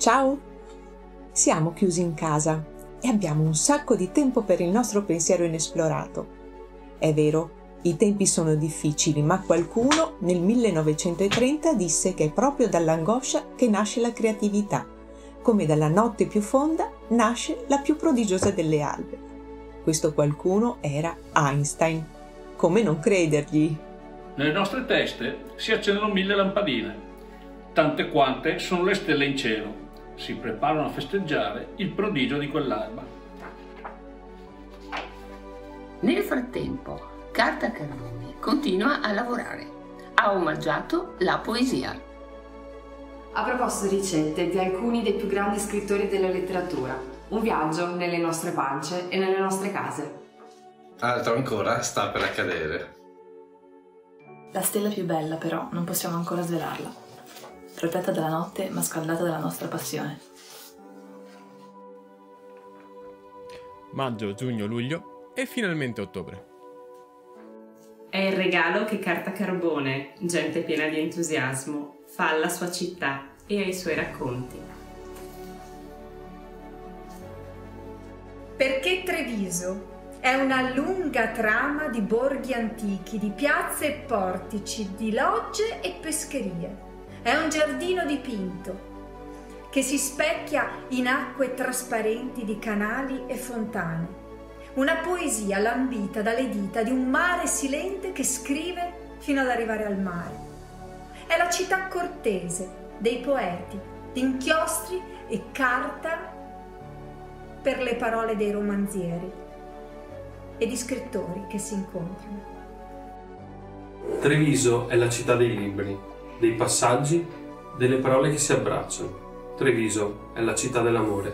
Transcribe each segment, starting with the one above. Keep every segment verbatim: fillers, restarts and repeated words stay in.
Ciao! Siamo chiusi in casa e abbiamo un sacco di tempo per il nostro pensiero inesplorato. È vero, i tempi sono difficili, ma qualcuno nel millenovecentotrenta disse che è proprio dall'angoscia che nasce la creatività, come dalla notte più fonda nasce la più prodigiosa delle albe. Questo qualcuno era Einstein. Come non credergli? Nelle nostre teste si accendono mille lampadine, tante quante sono le stelle in cielo. Si preparano a festeggiare il prodigio di quell'alba. Nel frattempo, Carta Carbone continua a lavorare. Ha omaggiato la poesia. Ha proposto ricette di alcuni dei più grandi scrittori della letteratura. Un viaggio nelle nostre pance e nelle nostre case. Altro ancora sta per accadere. La stella più bella, però, non possiamo ancora svelarla. Protetta dalla notte, ma scaldata dalla nostra passione. Maggio, giugno, luglio e finalmente ottobre. È il regalo che Carta Carbone, gente piena di entusiasmo, fa alla sua città e ai suoi racconti. Perché Treviso è una lunga trama di borghi antichi, di piazze e portici, di logge e pescherie. È un giardino dipinto che si specchia in acque trasparenti di canali e fontane. Una poesia lambita dalle dita di un mare silente che scrive fino ad arrivare al mare. È la città cortese dei poeti, di inchiostri e carta per le parole dei romanzieri e di scrittori che si incontrano. Treviso è la città dei libri, dei passaggi, delle parole che si abbracciano. Treviso è la città dell'amore.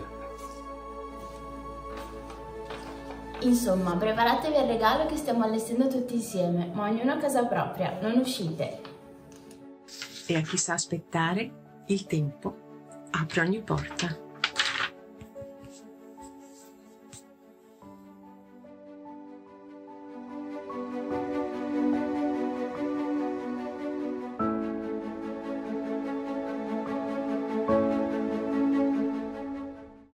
Insomma, preparatevi al regalo che stiamo allestendo tutti insieme, ma ognuno a casa propria, non uscite. E a chi sa aspettare, il tempo apre ogni porta.